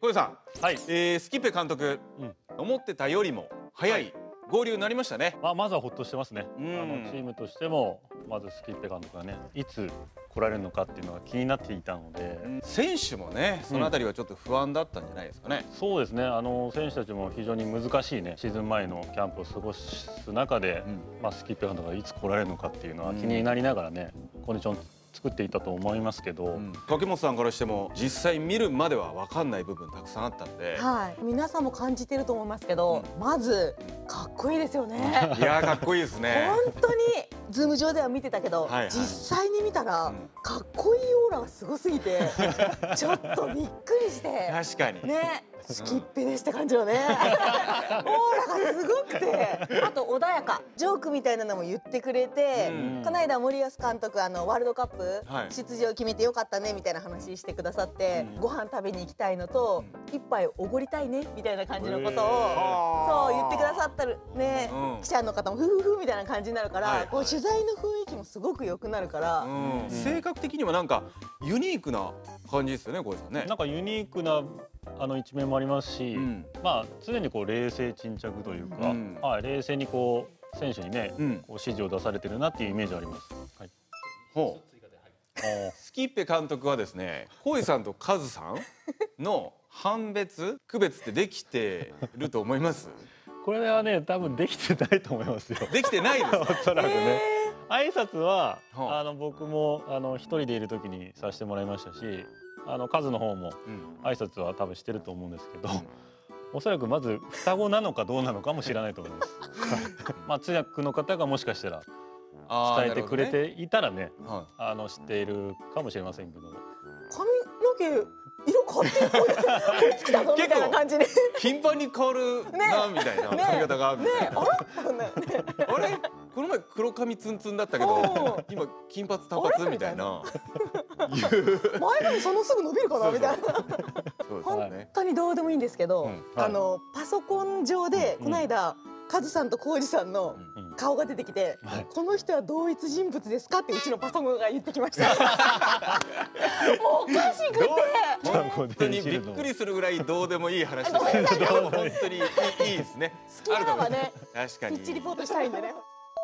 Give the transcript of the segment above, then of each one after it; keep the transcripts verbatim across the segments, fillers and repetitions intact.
小出さん、 はい、 えー、スキッペ監督、うん、思ってたよりも早い合流になりましたね。 まあ、まずはほっとしてますね。 うん、 あのチームとしてもまずスキッペ監督がねいつ来られるのかっていうのが気になっていたので、 うん、選手もねそのあたりはちょっと不安だったんじゃないですかね。 うん、そうですね。あの選手たちも非常に難しいねシーズン前のキャンプを過ごす中で、うん、まあ、スキッペ監督がいつ来られるのかっていうのは気になりながらね、うん、コンディション作っていたと思いますけど、うん、 掛本さんからしても実際見るまでは分かんない部分たくさんあったんで、 はい、皆さんも感じてると思いますけど、うん、まずかっこいいですよね。 いやかっこいいですね。 本当にズーム上では見てたけど、はいはい、実際に見たら、うん、かっこいいオーラがすごすぎてちょっとびっくりして。 確かにね、スキッペですって感じよね。オーラがすごくて、あと穏やか、ジョークみたいなのも言ってくれて、うん、この間森保監督あのワールドカップ出場決めてよかったねみたいな話してくださって、うん、ご飯食べに行きたいのと、うん、一杯おごりたいねみたいな感じのことをそう言ってくださったるね、うん、記者の方もフフフみたいな感じになるから、はいはい、こう取材の雰囲気もすごく良くなるから、 うんうん、性格的にはなんかユニークな感じですよね、小出さんね。 なんかユニークなあの一面もありますし、うん、まあ常にこう冷静沈着というか、うん、はい、冷静にこう選手にね、うん、こう指示を出されてるなっていうイメージあります。はい、 ほうスキッペ監督はですね、小出さんとカズさんの判別区別ってできてると思います？ これはね多分できてないと思いますよ。 できてないですか？ おそらくね。挨拶はあの僕もあの一人でいる時にさせてもらいましたし、あのカズの方も挨拶は多分してると思うんですけど、うん、おそらくまず双子なのかどうなのかも知らないと思います。まあ通訳の方がもしかしたら伝えてくれていたらね、あ、あの知っているかもしれませんけど。 髪の毛色変わってこいつきたぞみたいな感じで頻繁に変わるなみたいな髪型がみたいな。あれこの前黒髪ツンツンだったけど今金髪多髪みたいな。 前髪そのすぐ伸びるかなみたいな。本当にどうでもいいんですけど、あのパソコン上でこの間カズさんとコウジさんの顔が出てきて、この人は同一人物ですかってうちのパソコンが言ってきました。もうおかしくて本当にびっくりするぐらいどうでもいい話でしたけど、本当にいいですね。 好きなのはね、 確かにピッチリポートしたいんでね。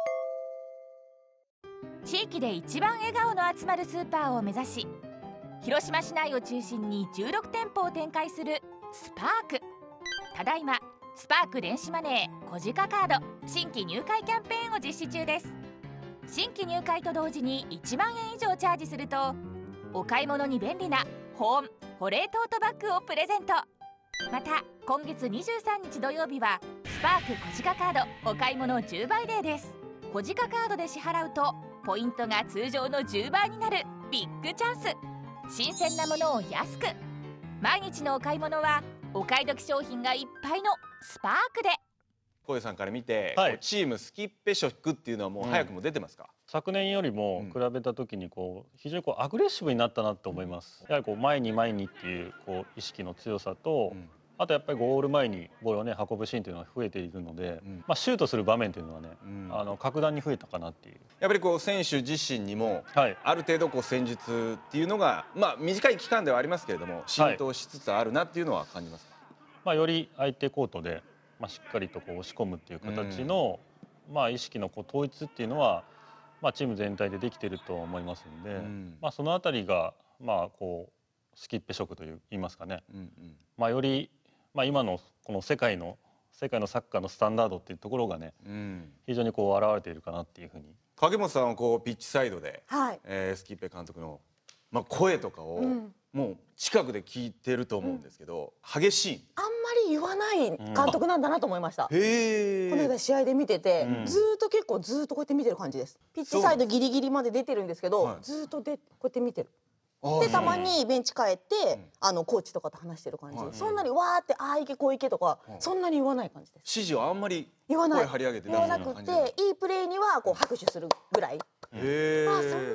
地域で一番笑顔の集まるスーパーを目指し、広島市内を中心にじゅうろくてんぽを展開するスパーク。ただいまスパーク電子マネー小鹿カード新規入会キャンペーンを実施中です。新規入会と同時にいちまんえん以上チャージするとお買い物に便利な保温保冷トートバッグをプレゼント。また今月にじゅうさんにち土曜日はスパーク小鹿カードお買い物じゅうばいデーです。小鹿カードで支払うとポイントが通常のじゅうばいになるビッグチャンス。新鮮なものを安く、毎日のお買い物はお買い得商品がいっぱいのスパークで。 小出さんから見て、はい、チームスキッペ色っていうのはもう早くも出てますか？うん、 昨年よりも比べた時にこう非常にこうアグレッシブになったなと思います。やはりこう前に前にっていうこう意識の強さと、うん、あとやっぱりゴール前にボールをね運ぶシーンというのが増えているので、うん、まあシュートする場面というのはね、うん、あの格段に増えたかなっていう。 やっぱりこう選手自身にも、はい、ある程度こう戦術っていうのがまあ短い期間ではありますけれども浸透しつつあるなっていうのは感じますか？はい、 まあより相手コートで、まあ、しっかりとこう押し込むっていう形の、うん、まあ意識のこう統一っていうのは、まあ、チーム全体でできていると思いますので、うん、まあそのあたりがまあこうスキッペ色といいますかね、うんうん、まあよりまあ今のこの世界の世界のサッカーのスタンダードっていうところがね、うん、非常にこう現れているかなっていうふうに。 掛本さんはこうピッチサイドで、はい、えー、スキッペ監督の、まあ、声とかを、うん、もう近くで聞いてると思うんですけど、うん、激しい。 あんまり言わない監督なんだなと思いました。うん、へー。この間試合で見てて、うん、ずっと結構ずっとこうやって見てる感じです。ピッチサイドギリギリまで出てるんですけど、はい、ずっとでこうやって見てる。でたまにベンチ帰って、うん、あのコーチとかと話してる感じ、はい、そんなにわーってああ行けこう行けとか、はい、そんなに言わない感じです。 指示はあんまり言わない、 声張り上げて言わなくていいプレーにはこう拍手するぐらい。へー。まあそんなに言わ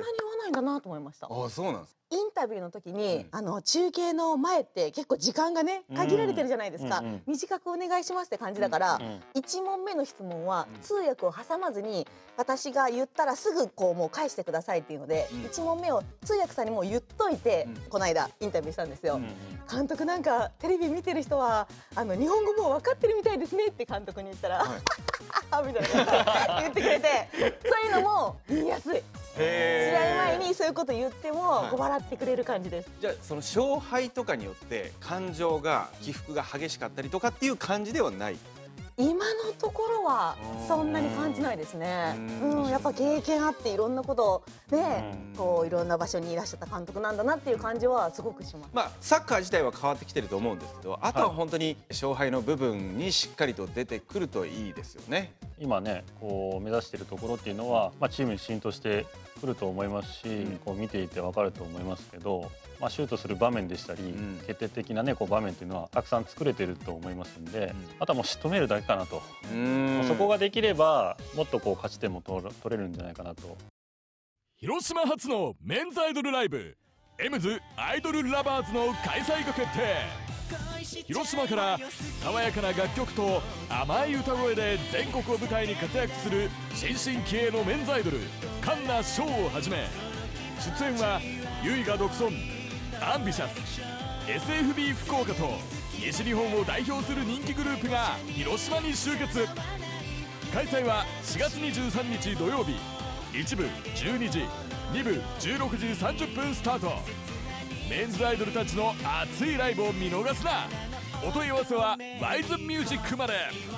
ないんだなと思いました。 あ、そうなんです。 インタビューの時に、うん、あの中継の前って結構時間がね限られてるじゃないですか、うんうん、短くお願いしますって感じだから、うんうん、いち問目の質問は通訳を挟まずに私が言ったらすぐこうもう返してくださいっていうので、うん、いち問目を通訳さんにもう言っといて、うん、この間インタビューしたんですよ、うんうん、監督なんかテレビ見てる人はあの日本語もう分かってるみたいですねって監督に言ったら、はい、みたいな言ってくれてそういうのも言いやすい。試合前にそういうこと言っても、はい、笑ってくれる感じです。 じゃあその勝敗とかによって感情が起伏が激しかったりとかっていう感じではない？ 今のところはそんなに感じないですね。うん、やっぱ経験あっていろんなことでこういろんな場所にいらっしゃった監督なんだなっていう感じはすごくします。 まあサッカー自体は変わってきてると思うんですけど、あとは本当に勝敗の部分にしっかりと出てくるといいですよね。 今ねこう目指しているところっていうのは、まあ、チームに浸透してくると思いますし、うん、こう見ていて分かると思いますけど、まあ、シュートする場面でしたり、うん、決定的な、ね、こう場面っていうのはたくさん作れてると思いますんで、うん、あとはもう仕留めるだけかなと。そこができればもっとこう勝ち点も取れるんじゃないかなと。 広島初のメンズアイドルライブエムズアイドルラバーズの開催が決定。広島から爽やかな楽曲と甘い歌声で全国を舞台に活躍する新進気鋭のメンズアイドルカンナ翔をはじめ、出演はユイが独尊アンビシャス エスエフビー 福岡と西日本を代表する人気グループが広島に集結。開催はしがつにじゅうさんにち土曜日、いち部じゅうにじ、に部じゅうろくじさんじゅっぷんスタート。メンズアイドルたちの熱いライブを見逃すな。お問い合わせはワイズミュージックまで。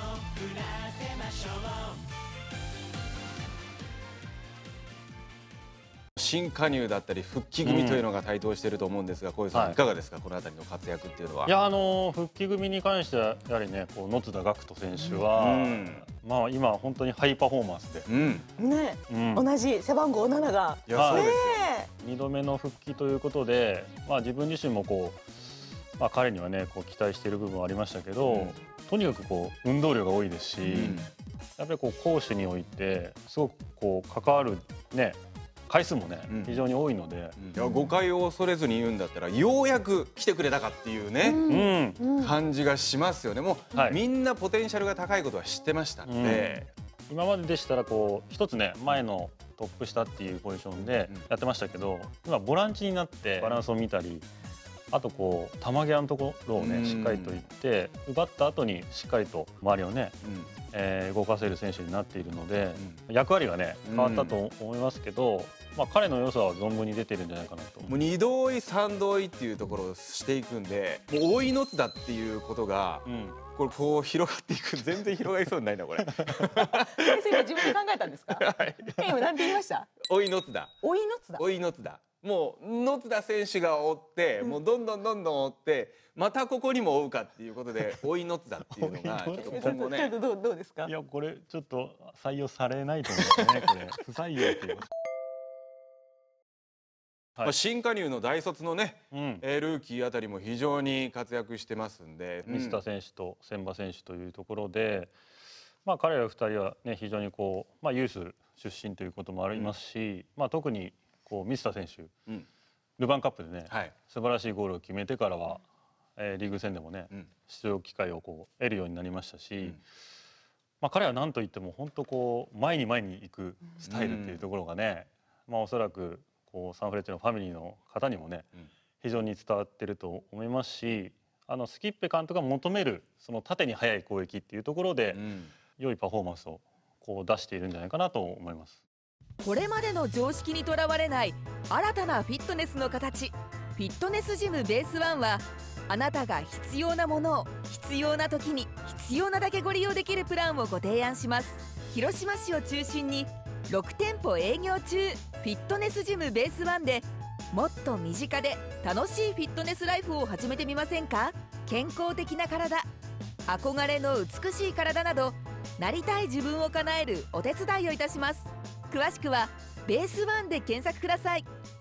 新加入だったり復帰組というのが台頭していると思うんですが、小遊さん、はい、いかがですか、このあたりの活躍っていうのは。 いや、あの復帰組に関してはやはりね、こう野津田岳人選手は、うん、まあ今本当にハイパフォーマンスで、 うん、ね、うん、同じ背番号ななが、 いや、そうですよ。 にどめの復帰ということで、まあ自分自身もこう、まあ彼にはねこう期待している部分はありましたけど、うん、とにかくこう運動量が多いですし、うん、やっぱりこう攻守においてすごくこう関わるね。回数もね、うん、非常に多いので、 いや誤解を恐れずに言うんだったらようやく来てくれたかっていうね、うん、感じがしますよね。もう、はい、みんなポテンシャルが高いことは知ってましたので、 うん、今まででしたらこう一つね前のトップ下っていうポジションでやってましたけど、うん、今ボランチになってバランスを見たり、あとこう球際のところをね、うん、しっかりといって奪った後にしっかりと周りをね、うん、えー、動かせる選手になっているので、うん、役割がね変わったと思いますけど、うん、まあ、彼の良さは存分に出てるんじゃないかなと。 もうに同意さん同意っていうところをしていくんで、もう追いのつだっていうことが、うん、これこう広がっていく。全然広がりそうにないなこれ。 先生が自分で考えたんですか。はい、今何て言いました。 追いのつだ。 追いのつだ。 追いのつだ。もう野津田選手が追って、もうどんどんどんどん追って、またここにも追うかっていうことで追い野津田っていうのがちょっと今後ね。 どうどうですか。 いや、これちょっと採用されないと思うんですね。これ不採用っていう。 はい、まあ新加入の大卒のね、うん、ルーキーあたりも非常に活躍してますんで、 うん、水田選手と千葉選手というところで、まあ、彼らふたりは、ね、非常にこう、まあ、ユース出身ということもありますし、うん、まあ、特にこう水田選手、うん、ルヴァンカップでね、はい、素晴らしいゴールを決めてからは、えー、リーグ戦でもね、うん、出場機会をこう得るようになりましたし、うん、まあ、彼は何といっても本当こう前に前に行くスタイルっていうところがね、うん、まあ、おそらくこうサンフレッチェのファミリーの方にもね、うん、非常に伝わってると思いますし、あのスキッペ監督が求めるその縦に速い攻撃っていうところで、うん、良いパフォーマンスをこう出しているんじゃないかなと思います。 これまでの常識にとらわれない新たなフィットネスの形、フィットネスジムベースワンは、あなたが必要なものを必要な時に必要なだけご利用できるプランをご提案します。広島市を中心にろくてんぽ営業中、フィットネスジムベースワンでもっと身近で楽しいフィットネスライフを始めてみませんか。健康的な体、憧れの美しい体など、なりたい自分を叶えるお手伝いをいたします。詳しくはベースワンで検索ください。